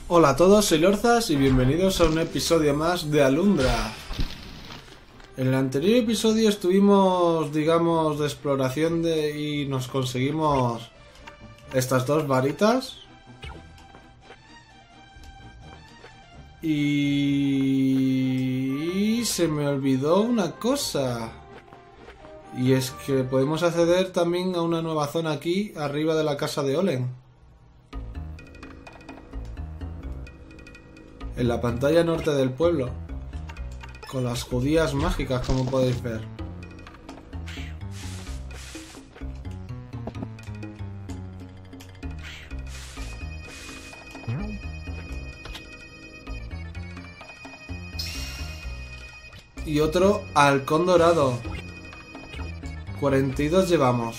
Hola a todos, soy Lorzas y bienvenidos a un episodio más de Alundra. En el anterior episodio estuvimos, digamos, de exploración y nos conseguimos estas dos varitas. Y se me olvidó una cosa. Y es que podemos acceder también a una nueva zona aquí, arriba de la casa de Olen. En la pantalla norte del pueblo. Con las judías mágicas, como podéis ver. Y otro halcón dorado. 42 llevamos.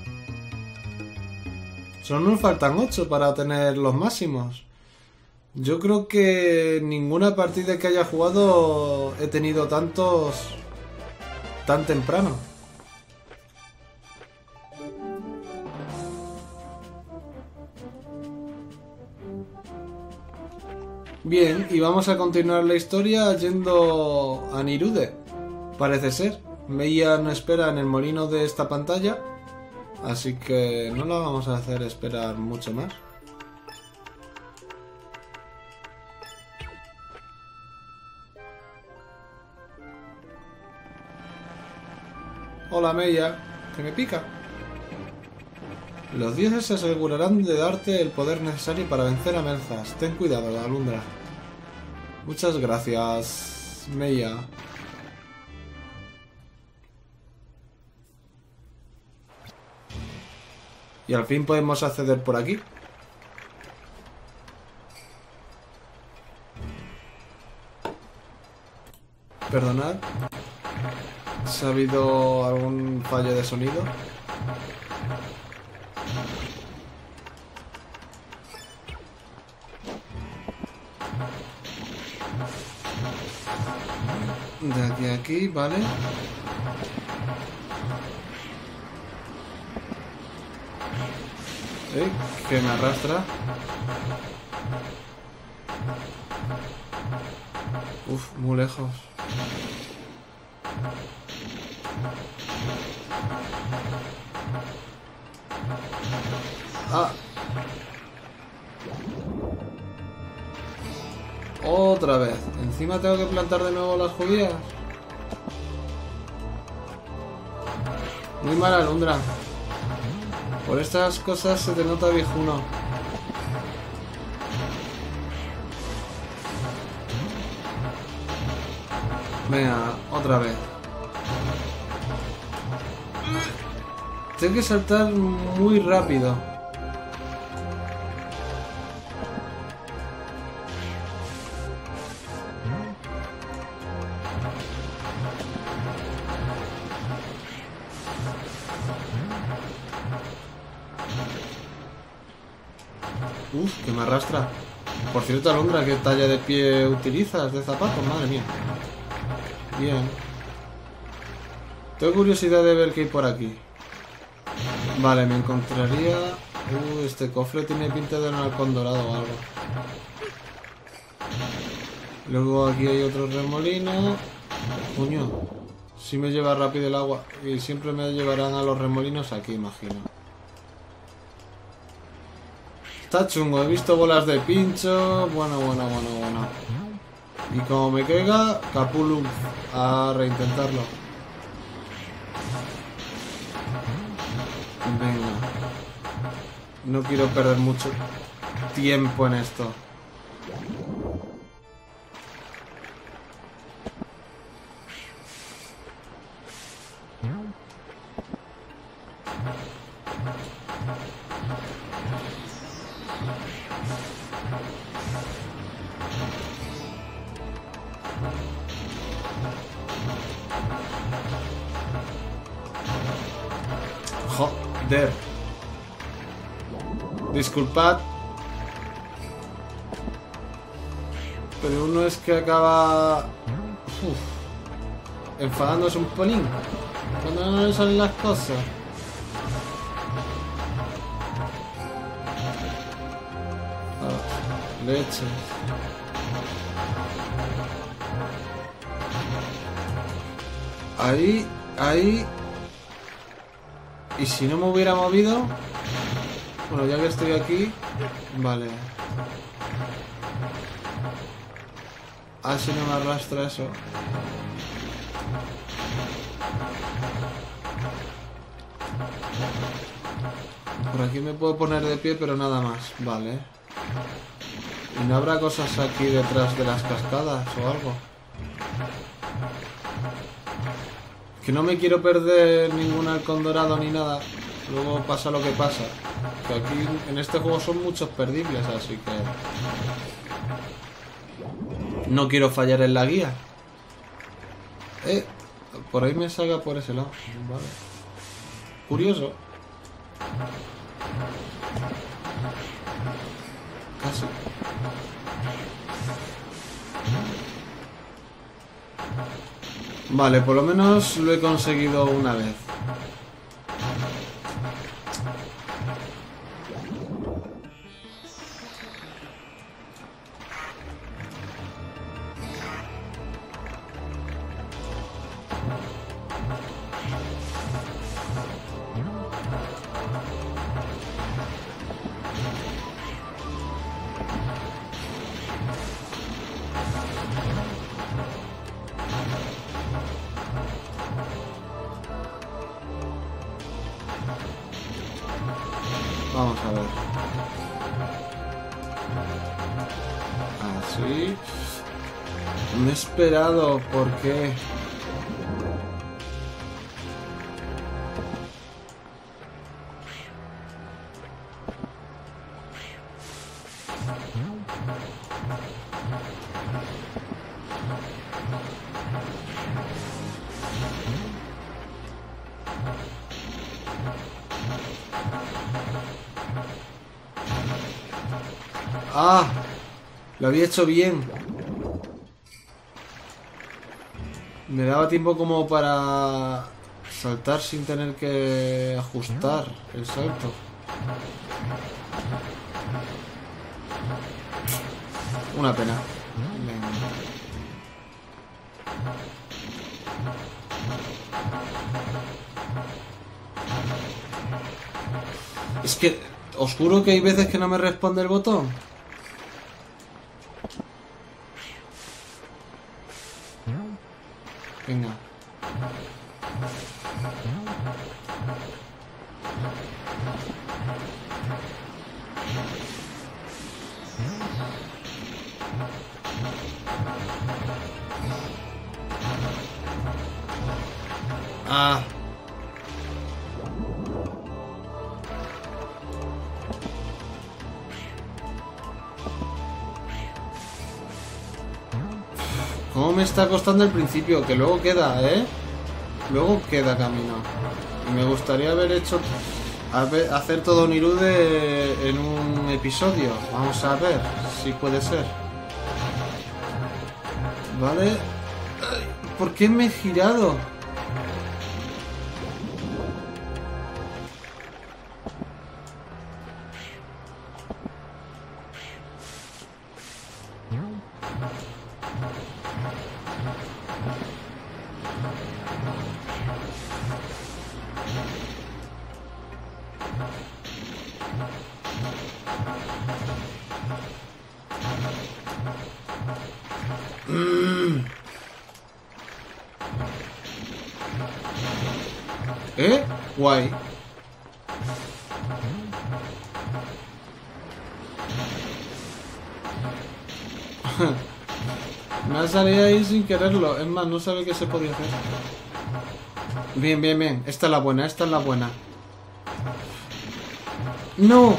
Solo nos faltan 8 para tener los máximos. Yo creo que ninguna partida que haya jugado he tenido tantos tan temprano. Bien, y vamos a continuar la historia yendo a Nirude. Parece ser. Meiya nos espera en el molino de esta pantalla, así que no la vamos a hacer esperar mucho más. Hola Meiya, que me pica. Los dioses se asegurarán de darte el poder necesario para vencer a Melzas. Ten cuidado, Alundra. Muchas gracias, Meiya. Y al fin podemos acceder por aquí. Perdonad. ¿Si ha habido algún fallo de sonido? De aquí a aquí, vale. Que me arrastra. Uf, muy lejos. Ah. Otra vez. Encima tengo que plantar de nuevo las judías. Muy mala Alundra. Por estas cosas se te nota viejuno. Venga, otra vez. Tengo que saltar muy rápido. Uf, que me arrastra. Por cierto, Alundra, ¿qué talla de pie utilizas de zapatos? Madre mía. Bien. Tengo curiosidad de ver qué hay por aquí. Vale, me encontraría... este cofre tiene pinta de un halcón dorado o algo. Luego aquí hay otro remolino. Coño. Sí me lleva rápido el agua. Y siempre me llevarán a los remolinos aquí, imagino. Está chungo, he visto bolas de pincho. Bueno. Y como me caiga, capulum. A reintentarlo. Venga. No quiero perder mucho tiempo en esto. Joder. Disculpad. Pero uno es que acaba... enfadándose un pelín. Cuando no le salen las cosas. Leches. Ahí, ahí. ¿Y si no me hubiera movido? Bueno, ya que estoy aquí. Vale. Así no me arrastra eso. Por aquí me puedo poner de pie, pero nada más. Vale. ¿Y no habrá cosas aquí detrás de las cascadas o algo? Que no me quiero perder ningún halcón dorado ni nada. Luego pasa lo que pasa. Que aquí en este juego son muchos perdibles, así que... no quiero fallar en la guía. Por ahí me salga por ese lado. Vale. Curioso. Casi. Vale, por lo menos lo he conseguido una vez. Vamos a ver. Así. Me he esperado. ¿Por qué? ¡Ah! Lo había hecho bien. Me daba tiempo como para saltar sin tener que ajustar el salto. Una pena. Venga. Es que os juro que hay veces que no me responde el botón. Venga. Ah. ¿Cómo me está costando el principio? Que luego queda, ¿eh? Luego queda camino. Y me gustaría haber hecho... hacer todo Nirude en un episodio. Vamos a ver si puede ser. Vale. ¿Por qué me he girado? Guay. Me ha salido ahí sin quererlo. Es más, no sabía que se podía hacer. Bien, bien, bien. Esta es la buena, esta es la buena. ¡No!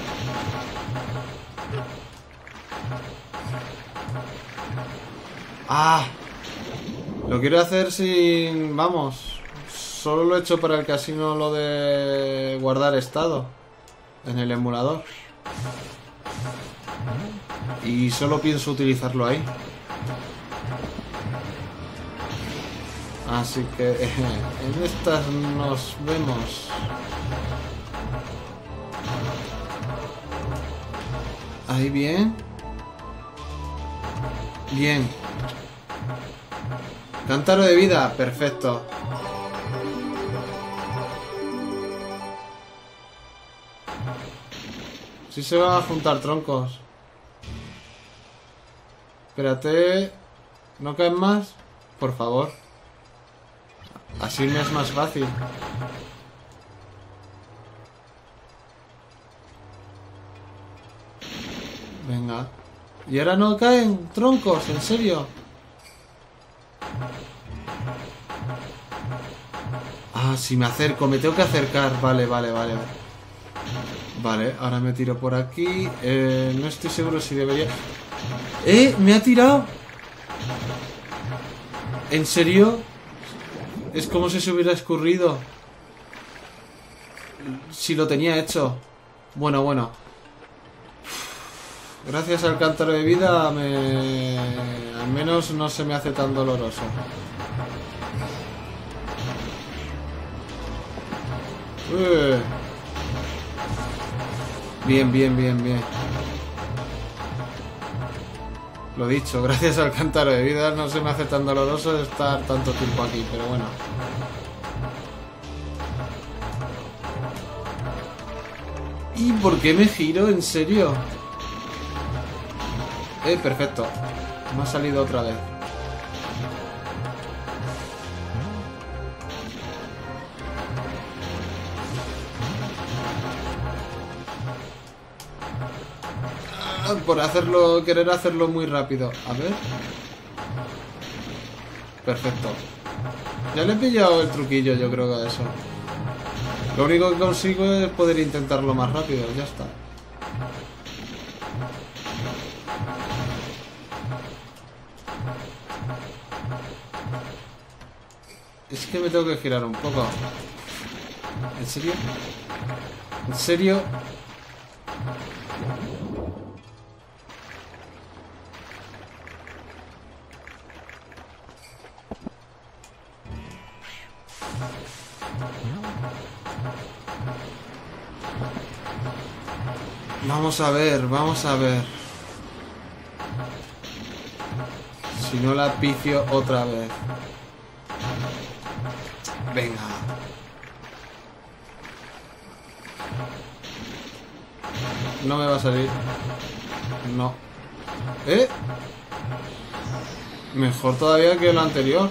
¡Ah! Lo quiero hacer sin... Vamos. Solo lo he hecho para el casino, lo de guardar estado en el emulador. Y solo pienso utilizarlo ahí. Así que en estas nos vemos. Ahí bien. Bien. Cántaro de vida. Perfecto. Sí se van a juntar troncos. Espérate. ¿No caen más? Por favor. Así me es más fácil. Venga. ¿Y ahora no caen troncos? ¿En serio? Ah, si me acerco. Me tengo que acercar. Vale, vale, vale. Vale, ahora me tiro por aquí. No estoy seguro si debería... ¡Me ha tirado! ¿En serio? Es como si se hubiera escurrido. Si lo tenía hecho. Bueno, bueno. Gracias al cántaro de vida al menos no se me hace tan doloroso. Bien, bien, bien, bien. Lo dicho, gracias al cántaro de vida no se me hace tan doloroso estar tanto tiempo aquí, pero bueno. ¿Y por qué me giro? ¿En serio? Perfecto. Me ha salido otra vez. Por hacerlo, querer hacerlo muy rápido. A ver. Perfecto. Ya le he pillado el truquillo, yo creo que a eso. Lo único que consigo es poder intentarlo más rápido. Ya está. Es que me tengo que girar un poco. ¿En serio? ¿En serio? Vamos a ver, vamos a ver. Si no la picio otra vez. Venga. No me va a salir. No. Mejor todavía que lo anterior.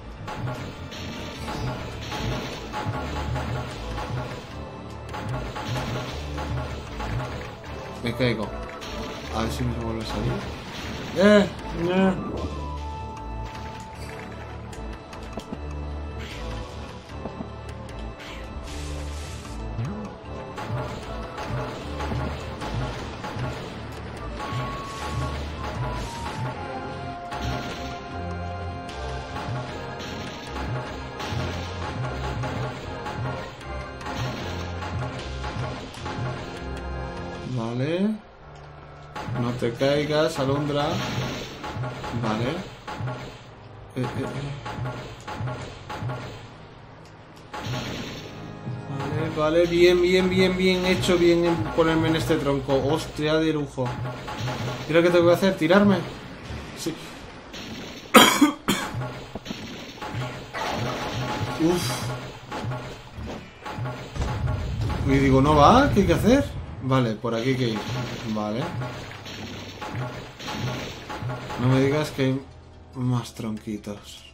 Me caigo. A ver si me vuelve a salir. No. Vale. No te caigas, alondra. Vale. Vale, vale. Bien, bien, bien, bien hecho. Bien en ponerme en este tronco. Hostia, de lujo. ¿Qué es lo que tengo que hacer? ¿Tirarme? Sí. Uf. Y digo, ¿no va? ¿Qué hay que hacer? Vale, por aquí hay que ir. Vale. No me digas que hay más tronquitos.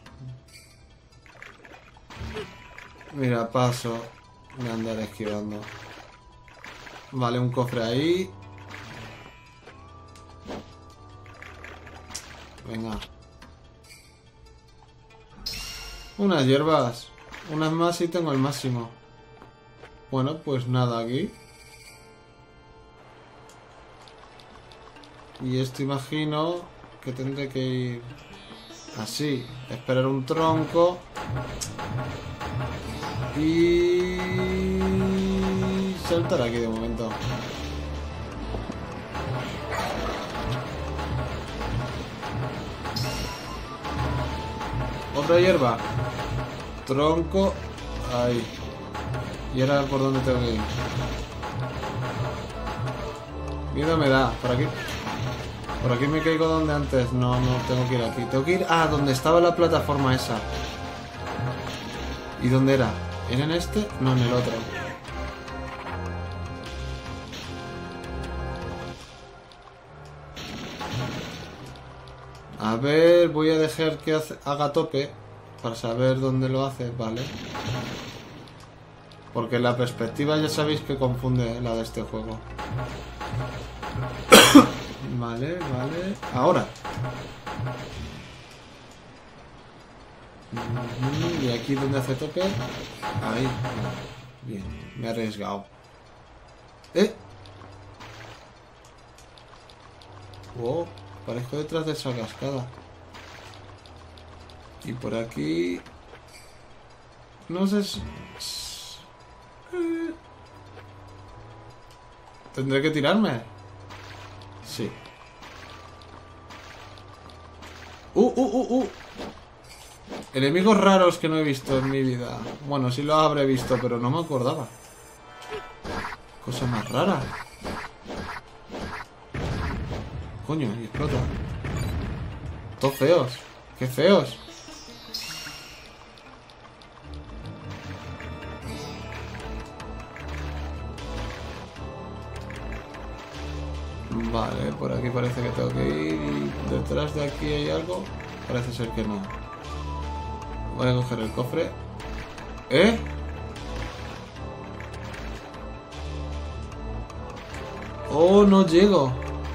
Mira, paso de andar esquivando. Vale, un cofre ahí. Venga. Unas hierbas. Unas más y tengo el máximo. Bueno, pues nada aquí. Y esto imagino que tendré que ir así, esperar un tronco y saltar aquí de momento. Otra hierba. Tronco. Ahí. ¿Y ahora por dónde tengo que ir? Miedo me da. Por aquí. Por aquí me caigo donde antes. No, no tengo que ir aquí. Tengo que ir a donde estaba la plataforma esa. ¿Y dónde era? ¿Era en este? No, en el otro. A ver, voy a dejar que haga tope para saber dónde lo hace, vale. Porque la perspectiva ya sabéis que confunde la de este juego. Vale, vale. Ahora. Y aquí donde hace tope. Ahí. Bien, me he arriesgado. Oh, parezco detrás de esa cascada. Y por aquí... No sé si... ¿Tendré que tirarme? Sí. Enemigos raros que no he visto en mi vida. Bueno, sí los habré visto, pero no me acordaba. Cosa más rara. Coño, y explota. Todos feos. ¡Qué feos! Vale, por aquí parece que tengo que ir. Y detrás de aquí hay algo. Parece ser que no. Voy a coger el cofre. ¿Eh? Oh, no llego.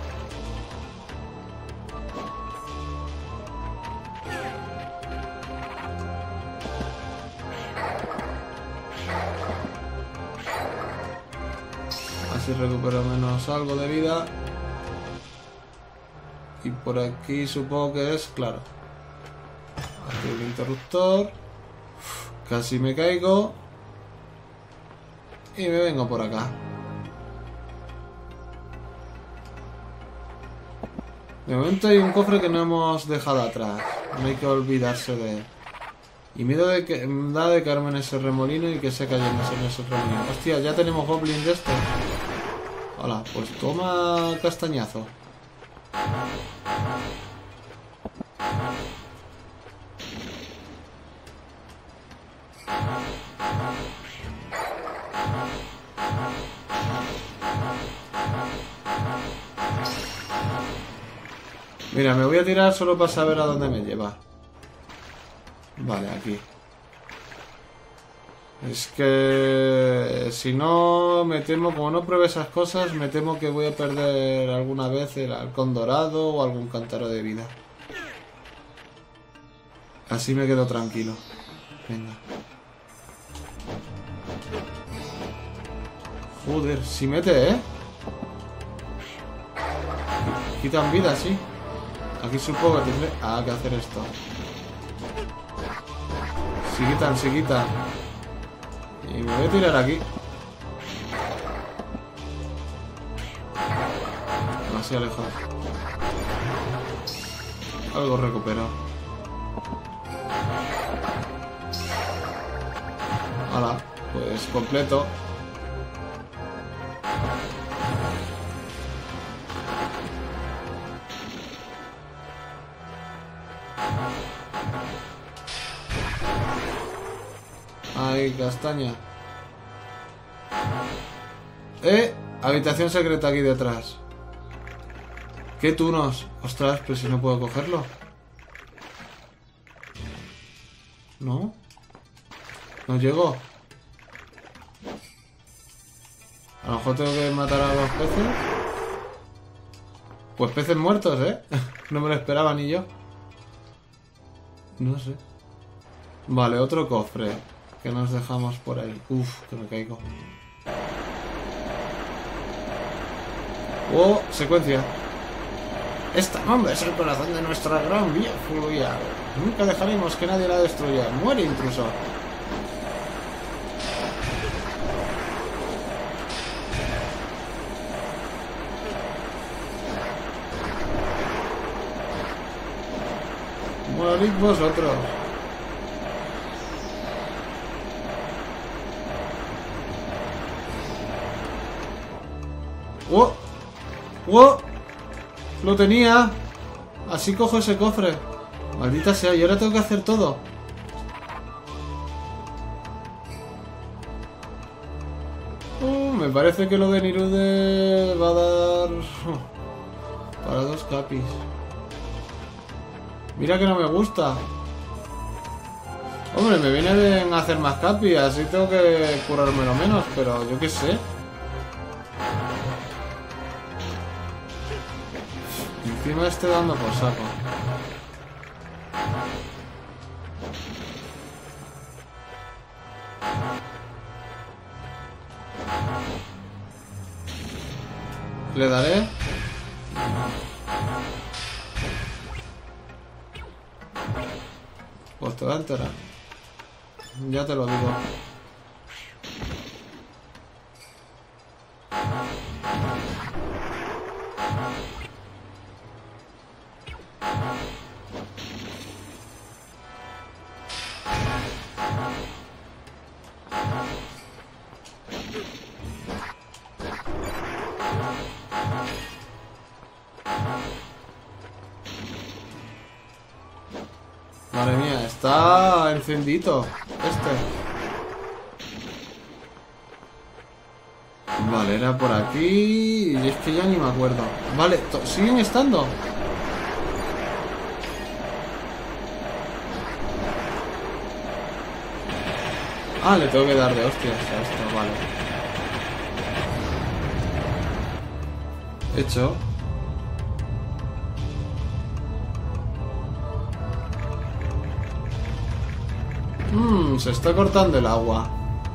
Así recupero menos algo de vida. Y por aquí supongo que es, claro. Aquí el interruptor. Casi me caigo. Y me vengo por acá. De momento hay un cofre que no hemos dejado atrás. No hay que olvidarse de él. Y miedo de que da de caerme en ese remolino y que se cayendo en ese remolino. Hostia, ya tenemos goblins de estos. Hola, pues toma castañazo. Mira, me voy a tirar solo para saber a dónde me lleva. Vale, aquí. Es que... Si no, me temo, como no pruebe esas cosas, me temo que voy a perder alguna vez el halcón dorado o algún cántaro de vida. Así me quedo tranquilo. Venga. Joder, si mete, ¿eh? Quitan vida, sí. Aquí supongo que tendré... que hacer esto. Se quitan. Y me voy a tirar aquí. Demasiado lejos. Algo recupero. Hala, pues completo. Ay, castaña. Habitación secreta aquí detrás. ¿Qué tunos? Ostras, pero si no puedo cogerlo. ¿No? ¿No llego? A lo mejor tengo que matar a los peces. Pues peces muertos, ¿eh? No me lo esperaba ni yo. No sé. Vale, otro cofre que nos dejamos por ahí. Uf, que me caigo. Oh, secuencia. Esta bomba es el corazón de nuestra gran vía fluvial. Nunca dejaremos que nadie la destruya. Muere, intruso. Morid vosotros. ¡Oh! ¡Oh! ¡Lo tenía! Así cojo ese cofre. Maldita sea, y ahora tengo que hacer todo. Me parece que lo de Nirude va a dar... para 2 capis. Mira que no me gusta. Hombre, me viene bien hacer más capis, así tengo que curármelo menos, pero yo qué sé. Encima esté dando por saco. ¿Le daré? Pues te va a enterar. Ya te lo digo. Madre mía, está encendito Vale, era por aquí. Y es que ya ni me acuerdo. Vale, ¿siguen estando? Ah, le tengo que dar de hostias a esto, vale. Hecho. Se está cortando el agua.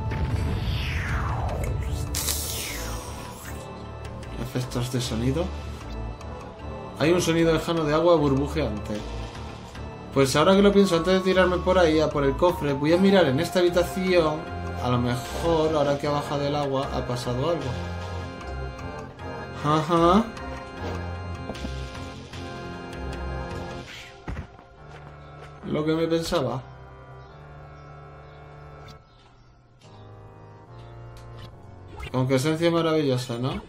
Efectos de sonido. Hay un sonido lejano de agua burbujeante. Pues ahora que lo pienso, antes de tirarme por ahí a por el cofre, voy a mirar en esta habitación. A lo mejor, ahora que ha bajado el agua, ha pasado algo. Ajá. Lo que me pensaba. Aunque esencia maravillosa, ¿no?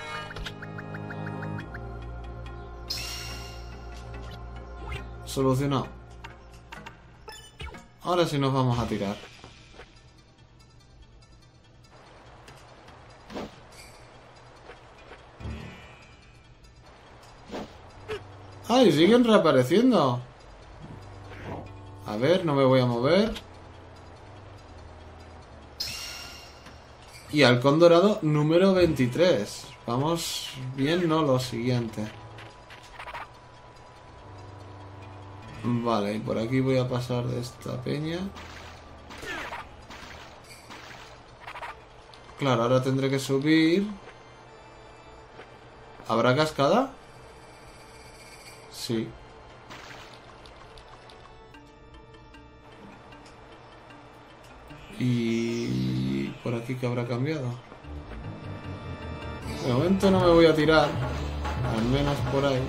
Solucionado. Ahora sí nos vamos a tirar. ¡Ay! Siguen reapareciendo. A ver, no me voy a mover. Y halcón dorado número 23. Vamos bien, no lo siguiente. Vale, y por aquí voy a pasar de esta peña. Claro, ahora tendré que subir. ¿Habrá cascada? Sí. Y por aquí que habrá cambiado. De momento no me voy a tirar. Al menos por ahí.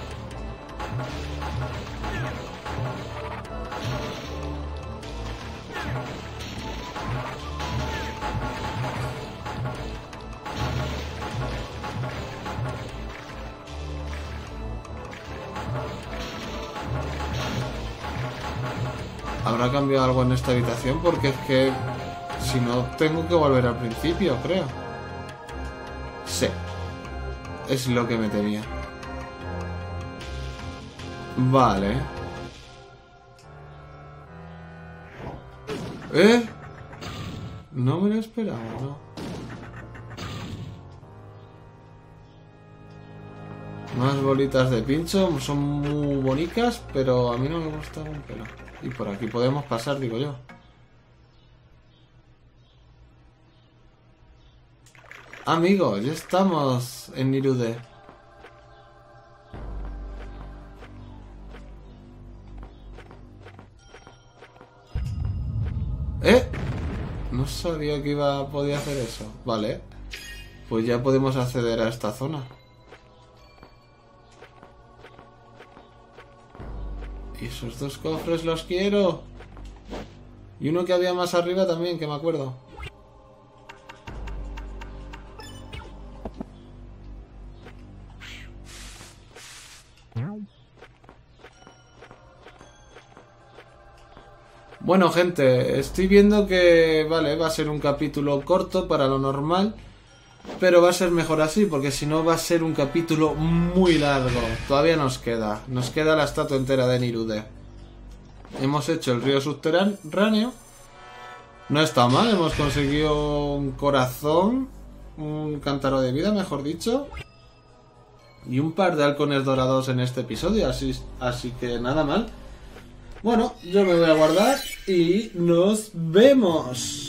¿Habrá cambiado algo en esta habitación? Porque es que... si no, tengo que volver al principio, creo. Sí. Es lo que me temía. Vale. No me lo esperaba, ¿no? Más bolitas de pincho. Son muy bonitas, pero a mí no me gustan un pelo. Y por aquí podemos pasar, digo yo. Amigos, ya estamos en Nirude. No sabía que podía hacer eso. Vale. Pues ya podemos acceder a esta zona. Y esos 2 cofres los quiero. Y uno que había más arriba también, que me acuerdo. Bueno, gente, estoy viendo que, vale, va a ser un capítulo corto para lo normal, pero va a ser mejor así, porque si no va a ser un capítulo muy largo. Todavía nos queda la estatua entera de Nirude. Hemos hecho el río subterráneo. No está mal, hemos conseguido un corazón, un cántaro de vida, mejor dicho, y un par de halcones dorados en este episodio, así que nada mal. Bueno, yo me voy a guardar y nos vemos.